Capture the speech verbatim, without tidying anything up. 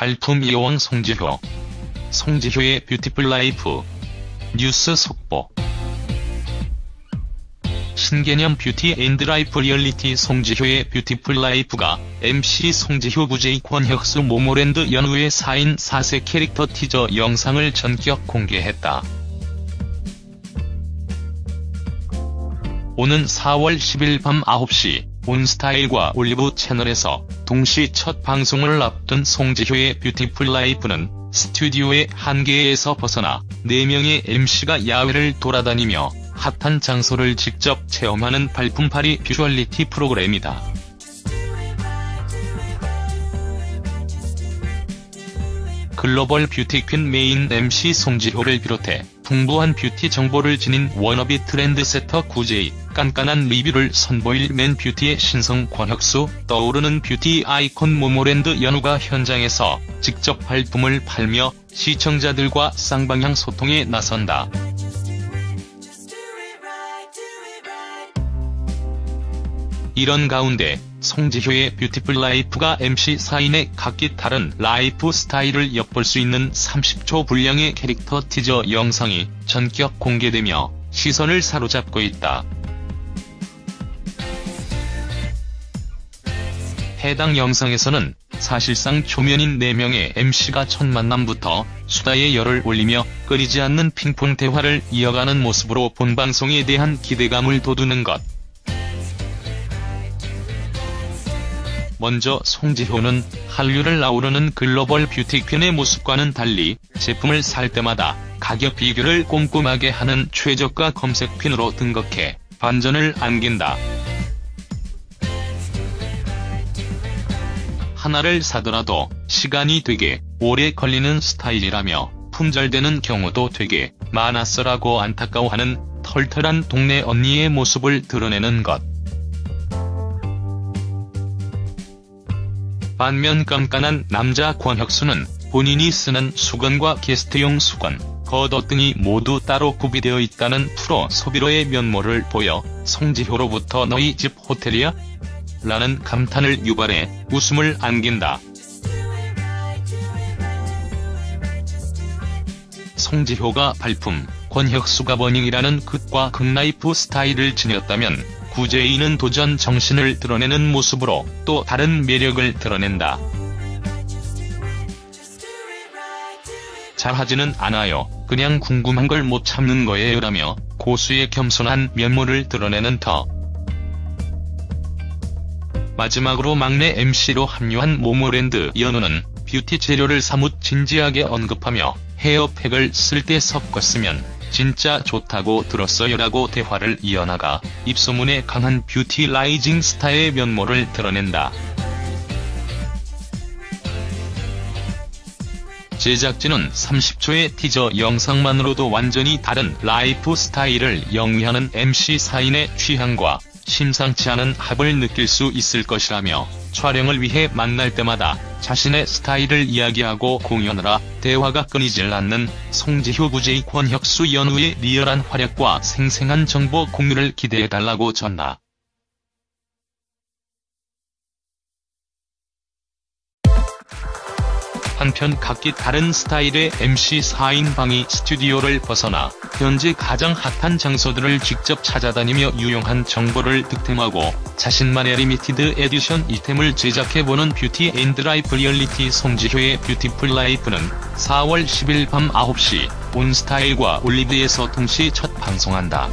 발품 여왕 송지효. 송지효의 뷰티풀 라이프. 뉴스 속보. 신개념 뷰티 앤드 라이프 리얼리티 송지효의 뷰티풀 라이프가 엠씨 송지효 브이제이 권혁수 모모랜드 연우의 사 인 사 세 캐릭터 티저 영상을 전격 공개했다. 오는 사월 십일 밤 아홉 시 온스타일과 올리브 채널에서 동시 첫 방송을 앞둔 송지효의 뷰티풀 라이프는 스튜디오의 한계에서 벗어나 네 명의 엠씨가 야외를 돌아다니며 핫한 장소를 직접 체험하는 발품팔이 비주얼리티 프로그램이다. 글로벌 뷰티퀸 메인 엠씨 송지효를 비롯해 풍부한 뷰티 정보를 지닌 워너비 트렌드세터 브이제이, 깐깐한 리뷰를 선보일 맨 뷰티의 신성 권혁수, 떠오르는 뷰티 아이콘 모모랜드 연우가 현장에서 직접 발품을 팔며 시청자들과 쌍방향 소통에 나선다. 이런 가운데 송지효의 뷰티풀 라이프가 엠씨 사 인의 각기 다른 라이프 스타일을 엿볼 수 있는 삼십 초 분량의 캐릭터 티저 영상이 전격 공개되며 시선을 사로잡고 있다. 해당 영상에서는 사실상 초면인 네 명의 엠씨가 첫 만남부터 수다에 열을 올리며 끊이지 않는 핑퐁 대화를 이어가는 모습으로 본방송에 대한 기대감을 돋우는 것. 먼저 송지효는 한류를 아우르는 글로벌 뷰티퀸의 모습과는 달리 제품을 살 때마다 가격 비교를 꼼꼼하게 하는 최저가 검색퀸으로 등극해 반전을 안긴다. 하나를 사더라도 시간이 되게 오래 걸리는 스타일이라며 품절되는 경우도 되게 많았어라고 안타까워하는 털털한 동네 언니의 모습을 드러내는 것. 반면 깐깐한 남자 권혁수는 본인이 쓰는 수건과 게스트용 수건, 겉옷 등이 모두 따로 구비되어 있다는 프로 소비로의 면모를 보여 송지효로부터 너희 집 호텔이야? 라는 감탄을 유발해 웃음을 안긴다. 송지효가 발품, 권혁수가 버닝이라는 극과 극라이프 스타일을 지녔다면 브이제이는 도전 정신을 드러내는 모습으로 또 다른 매력을 드러낸다. 잘하지는 않아요. 그냥 궁금한 걸 못 참는 거예요 라며 고수의 겸손한 면모를 드러내는 터. 마지막으로 막내 엠씨로 합류한 모모랜드 연우는 뷰티 재료를 사뭇 진지하게 언급하며 헤어팩을 쓸 때 섞었으면 진짜 좋다고 들었어요 라고 대화를 이어나가 입소문에 강한 뷰티 라이징 스타의 면모를 드러낸다. 제작진은 삼십 초의 티저 영상만으로도 완전히 다른 라이프 스타일을 영위하는 엠씨 사 인의 취향과 심상치 않은 합을 느낄 수 있을 것이라며 촬영을 위해 만날 때마다 자신의 스타일을 이야기하고 공연하라 대화가 끊이질 않는 송지효 브이제이 권혁수 연우의 리얼한 활약과 생생한 정보 공유를 기대해달라고 전하. 한편 각기 다른 스타일의 엠씨 사 인 방이 스튜디오를 벗어나 현재 가장 핫한 장소들을 직접 찾아다니며 유용한 정보를 득템하고 자신만의 리미티드 에디션 이템을 제작해보는 뷰티 앤드 라이프 리얼리티 송지효의 뷰티풀 라이프는 사월 십일 밤 아홉 시 온스타일과 올리브에서 동시 첫 방송한다.